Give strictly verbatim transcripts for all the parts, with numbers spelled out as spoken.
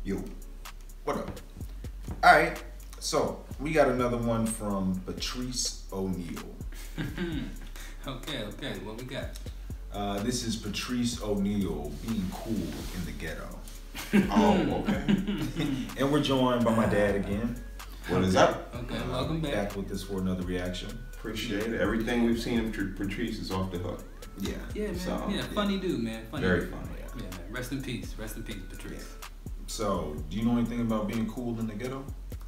Yo, what up? All right, so we got another one from Patrice O'Neal. okay, okay, what we got? Uh, this is Patrice O'Neal being cool in the ghetto. Oh, okay. And we're joined by my dad again. What is up? Okay, Uh, welcome back. Back with us for another reaction. Appreciate it. Everything we've seen of Patrice is off the hook. Yeah. Yeah, man. So, yeah, yeah. funny dude, man. Funny Very dude. funny. Yeah, man. Rest in peace. Rest in peace, Patrice. So, do you know anything about being cool in the ghetto?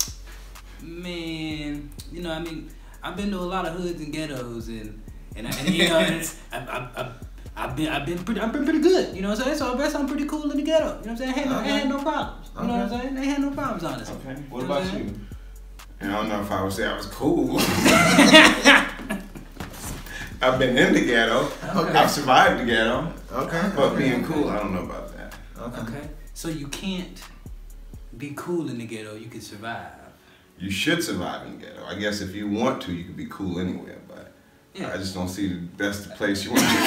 Man, you know, I mean, I've been to a lot of hoods and ghettos, and and, I, and you know, and it's, I, I, I, I've been, I've been pretty, I've been pretty good. You know what I'm saying? So I guess I'm pretty cool in the ghetto. You know what I'm saying? I had no, Okay. I had no problems. You know what I'm Okay. saying? They had no problems, honestly. Okay. What You know about I'm you? saying? And I don't know if I would say I was cool. I've been in the ghetto. Okay. I've survived the ghetto. Okay. But okay. being cool, I don't know about that. Okay. Okay, so you can't be cool in the ghetto. You can survive. You should survive in the ghetto. I guess if you want to, you could be cool anywhere, but Yeah. I just don't see the best place you want to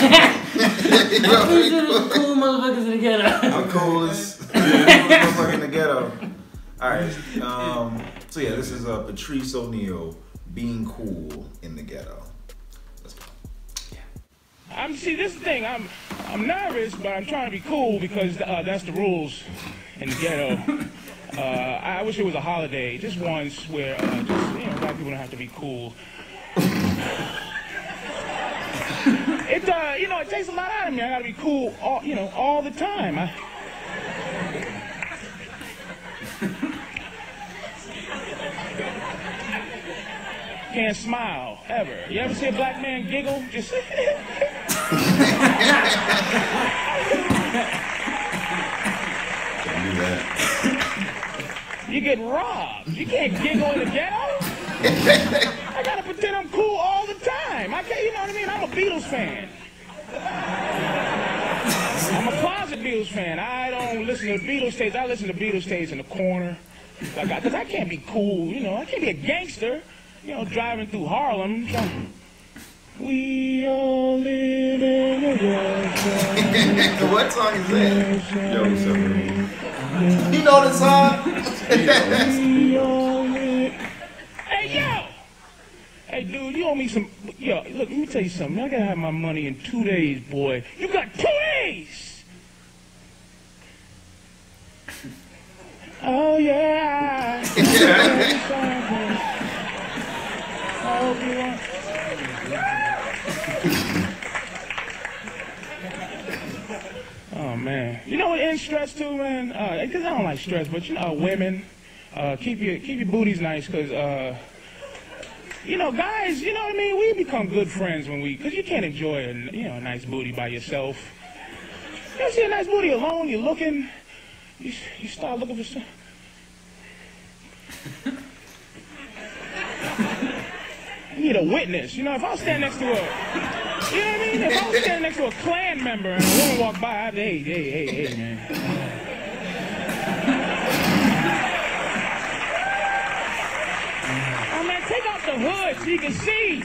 Cool motherfuckers in the ghetto. I'm cool as motherfucker in the ghetto. All right. Um, so yeah, this is uh, Patrice O'Neal being cool in the ghetto. Let's go. I'm see this thing. I'm I'm nervous, but I'm trying to be cool because uh, that's the rules in the ghetto. Uh, I wish it was a holiday, just once, where uh, just you know black people don't have to be cool. It uh, you know it takes a lot out of me. I gotta be cool all you know all the time. I, Can't smile ever. You ever see a black man giggle? Just. Don't do that. You get robbed. You can't giggle in the ghetto. I gotta pretend I'm cool all the time. I can't, you know what I mean? I'm a Beatles fan. I'm a closet Beatles fan. I don't listen to the Beatles tapes. I listen to Beatles tapes in the corner. Like, I, cause I can't be cool, you know. I can't be a gangster, you know, driving through Harlem. trying- We all live in a world. What song is that? Yo, submarine. You know the song? Hey, yo! Hey, dude, you owe me some... Yo, look, let me tell you something. I gotta have my money in two days, boy. You got two days! Oh, yeah. I hope you want... Oh, man. You know what ends stress, too, man? Uh, because I don't like stress, but, you know, women... Uh, keep your keep your booties nice, cause uh, you know, guys, you know what I mean. We become good friends when we, cause you can't enjoy a you know a nice booty by yourself. You ever see a nice booty alone? You're looking, you you start looking for some. You need a witness. You know, if I was standing next to a, you know what I mean? If I was standing next to a Klan member and a woman walked by, I'd say, hey, hey, hey, hey, man. Take out the hood so you can see.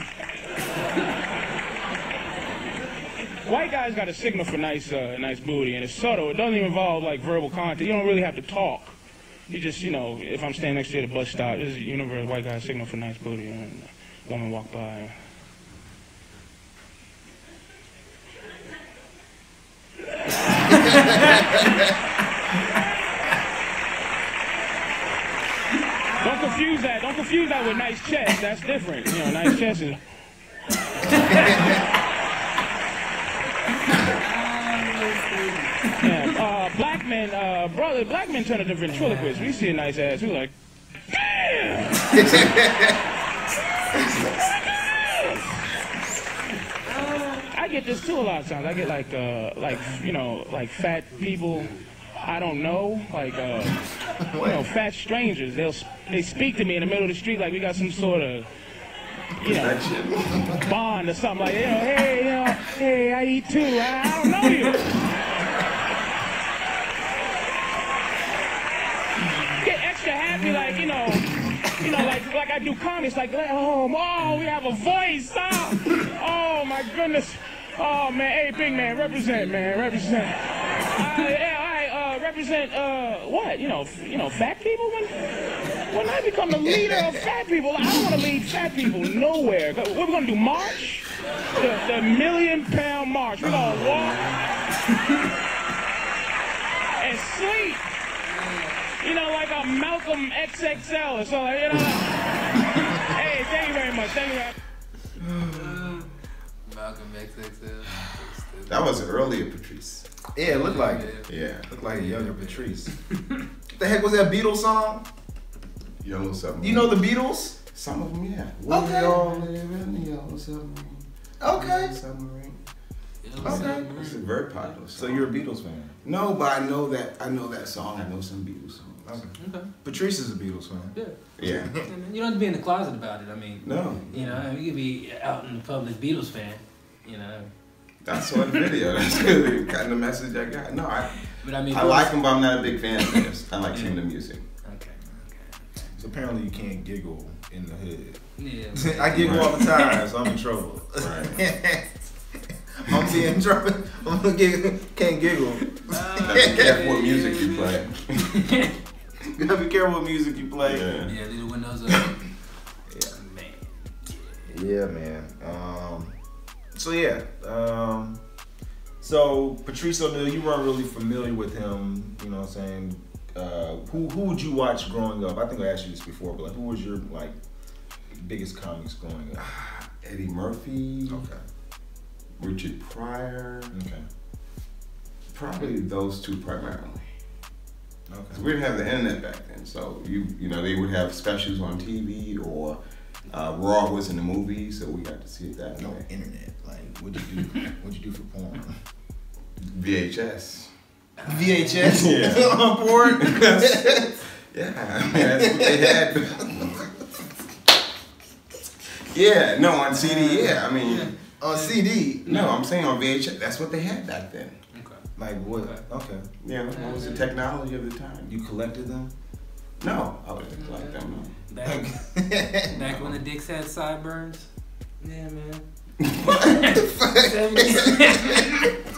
White guys got a signal for nice, uh, nice booty, and it's subtle. It doesn't even involve like verbal content. You don't really have to talk. You just, you know, if I'm standing next to you at a bus stop, this is a universal white guy signal for nice booty. And a woman walk by. Don't confuse that. Don't confuse that with nice chest. That's different. You know, nice chest is. Yeah, uh, black men, uh, brother, black men turn into ventriloquists. We see a nice ass, we like, damn. I get this too a lot of times. I get like, uh, like you know, like fat people. I don't know, like, uh, you know, fat strangers. They'll they speak to me in the middle of the street like we got some sort of, you know, bond or something like, you know, hey, you know, hey, I eat too. I, I don't know you. Get extra happy, like, you know, you know, like like I do comedy. It's like, oh, oh, we have a voice. Oh, oh my goodness. Oh man, hey, big man, represent, man, represent. Uh, yeah, all right, uh, represent. represent uh what? You know, f- you know, fat people. When when I become the leader of fat people, I don't want to lead fat people nowhere. What we gonna do? March? The, the million pound march. We're gonna walk and sleep. You know, like a Malcolm X X L or something. You know. Hey, thank you very much. Thank you. Very much. Malcolm X X L. That was earlier Patrice. Yeah, it looked like it. Yeah. Looked like a younger Patrice. What the heck was that Beatles song? Yellow Submarine. You know the Beatles? Some of them, yeah. Okay. We all live in the Yellow Submarine. Okay. Yellow Submarine. Okay. It's a very popular So song. you're a Beatles fan? No, but I know that I know that song. I know some Beatles songs. Okay. Okay. Patrice is a Beatles fan. Yeah. Yeah. And you don't have to be in the closet about it. I mean, No. you know, you could be out in the public Beatles fan. You know. I saw the video. That's really kind of the message I got. No, I But I mean, I like them, but I'm not a big fan of theirs. I like Yeah. seeing the music. Okay. So apparently you can't giggle in the hood. Okay. Yeah. I giggle all the time, so I'm in trouble. Right. I'm being in trouble. I'm gonna giggle, can't giggle. Now be careful what music you play. You gotta be careful what music you play. Yeah. Yeah, leave the windows up. Yeah. Man. Yeah, man. Um, so yeah. Um, so Patrice O'Neal, you weren't really familiar with him. You know what I'm saying? Uh, who who would you watch growing up? I think I asked you this before, but like, who was your like biggest comics growing up? Eddie Murphy, Okay. Richard Pryor, Okay. probably those two primarily. Okay. 'Cause we didn't have the internet back then, so you you know they would have specials on T V or uh, Raw was in the movie, so we got to see it that No way. internet. Like, what'd you do? What'd you do for porn? V H S. V H S Yeah. on board. Yeah, I mean, that's what they had. Yeah, no, on C D, yeah. I mean, On C D. no, I'm saying on V H S. That's what they had back then. Okay. Like what? Okay. Okay. Yeah, what was the technology of the time? You collected them? No, I would like them. No. Back, back when the dicks had sideburns. Yeah, man. What the fuck?